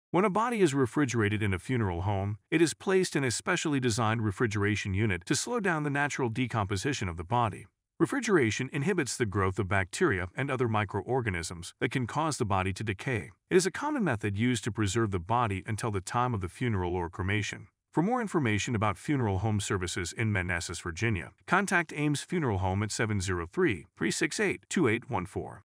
When a body is refrigerated in a funeral home, it is placed in a specially designed refrigeration unit to slow down the natural decomposition of the body. Refrigeration inhibits the growth of bacteria and other microorganisms that can cause the body to decay. It is a common method used to preserve the body until the time of the funeral or cremation. For more information about funeral home services in Manassas, Virginia, contact Ames Funeral Home at 703-368-2814.